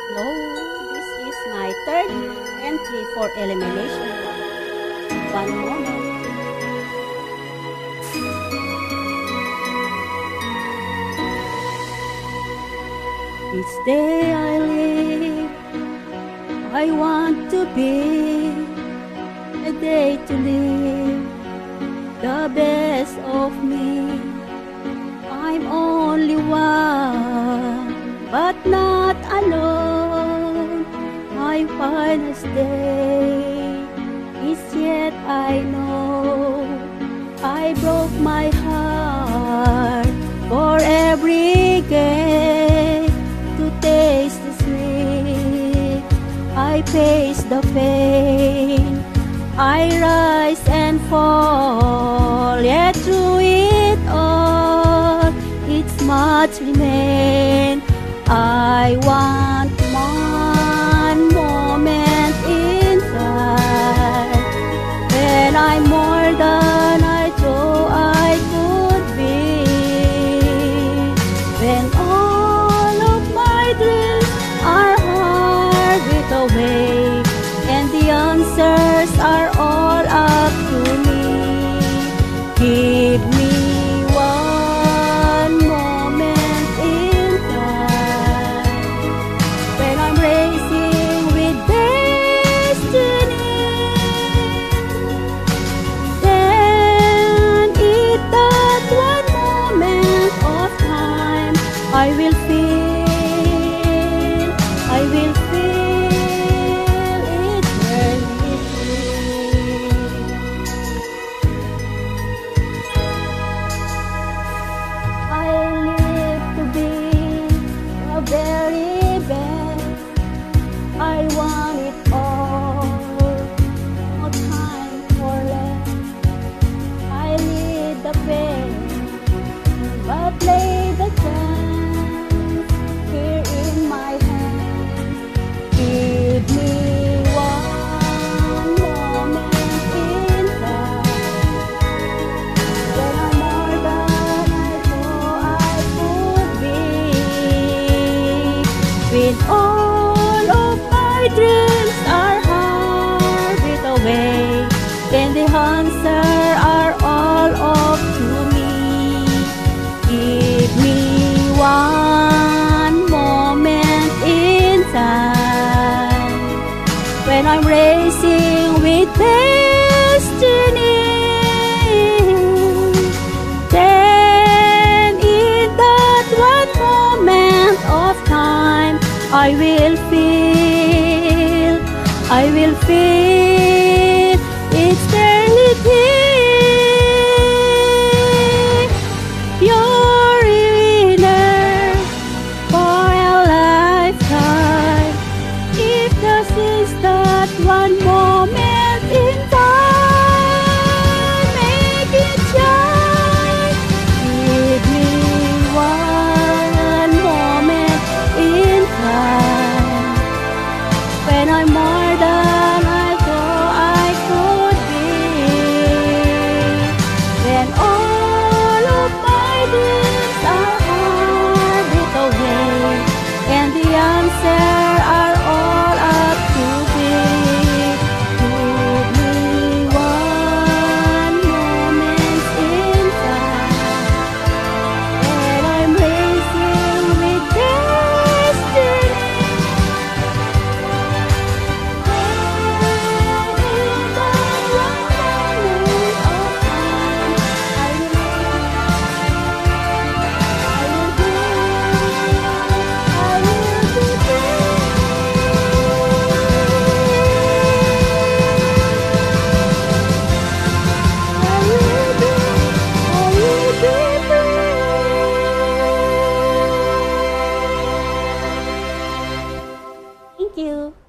Hello, this is my third entry for elimination. One moment. Each day I live, I want to be a day to live the best of me. I'm only one, but not alone. My finest day is yet I know. I broke my heart for every day to taste the sweet. I face the pain, I rise and fall, yet through it all, it's much remain. I want one moment in time when I'm more than I thought I could be, when all of my dreams are hurried away and the answers are all up to me. Give me one moment in time when I'm racing with destiny. Then in that one moment of time, I will feel very best. I want it all, no time for less. I need the pain, but lay the chance here in my hands. Give me one moment in time when I'm more than I thought I could be. When all of my dreams are hurried away, then the answers are all up to me. Give me one moment in time when I'm racing with destiny. Then in that one moment of time, I will feel eternity. You're a winner for a lifetime. If this is that one moment in time, make it shine. Give me one moment in time when I'm more than I thought I could be, when all of my dreams are hurried away and the answers are all up to me. Give me one moment in time when I'm racing with destiny. Thank you.